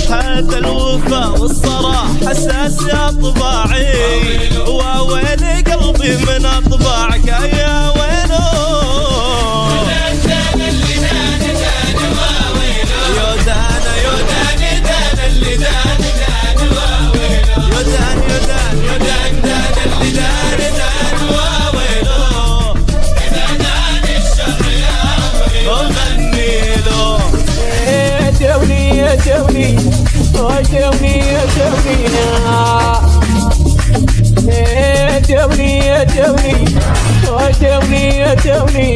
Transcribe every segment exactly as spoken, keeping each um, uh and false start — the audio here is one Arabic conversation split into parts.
هذا الوفا والصراحة حساس يا طباعي، واويل قلبي من اطباعك يا ويلو. دان اللي دان دان واويلو، يا دان يا دان دان اللي دان دان واويلو، يا دان يا دان يا دان دان اللي دان دان واويلو. إذا دان الشر يا ويلو غني له. جوني يا جوني جوني يا جوني يا جوني يا جوني جوني يا جوني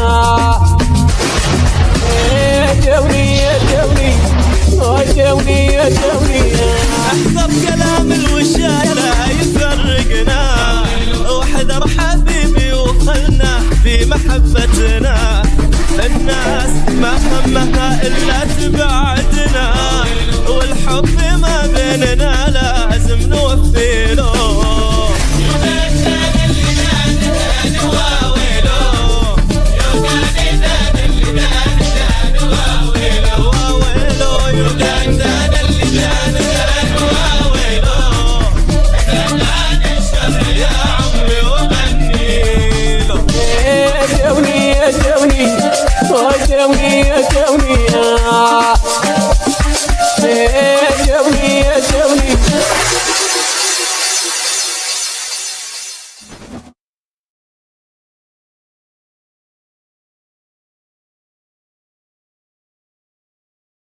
جوني يا جوني جوني يا جوني. احذر كلام الوشاية لا يفرقنا، واحذر حبيبي وخلنا في محبتنا. الناس ما همها الا تبع